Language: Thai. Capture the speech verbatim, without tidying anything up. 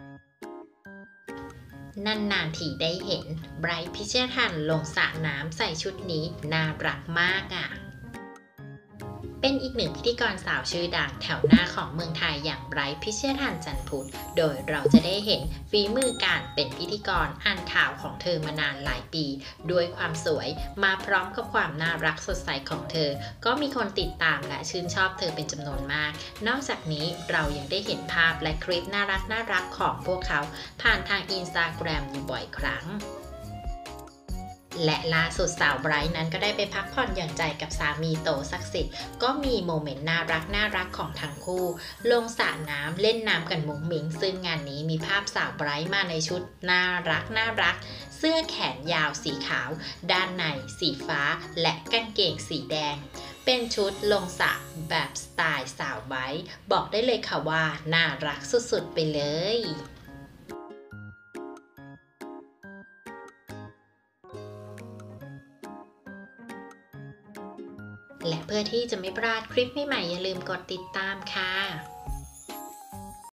นานๆทีได้เห็นไบรท์พิชยทันลงสระน้ำใส่ชุดนี้น่ารักมากอ่ะเป็นอีกหนึ่งพิธีกรสาวชื่อดังแถวหน้าของเมืองไทยอย่างไบรท์พิชยทันจันทร์พุธโดยเราจะได้เห็นฝีมือการเป็นพิธีกรอ่านข่าวของเธอมานานหลายปีด้วยความสวยมาพร้อมกับความน่ารักสดใสของเธอก็มีคนติดตามและชื่นชอบเธอเป็นจำนวนมากนอกจากนี้เรายังได้เห็นภาพและคลิปน่ารักน่ารักของพวกเขาผ่านทางอินสตาแกรมอยู่บ่อยครั้งและล่าสุดสาวไบรท์นั้นก็ได้ไปพักผ่อนหย่อนใจกับสามีโตศักดิ์สิทธิ์ก็มีโมเมนต์น่ารักน่ารักของทั้งคู่ลงสระน้ำเล่นน้ำกันมุ้งมิ้งซึ่งงานนี้มีภาพสาวไบรท์มาในชุดน่ารักน่ารักเสื้อแขนยาวสีขาวด้านในสีฟ้าและกางเกงสีแดงเป็นชุดลงสระแบบสไตล์สาวไบรท์บอกได้เลยค่ะว่าน่ารักสุดๆไปเลยและเพื่อที่จะไม่พลาดคลิปใหม่ๆอย่าลืมกดติดตามค่ะ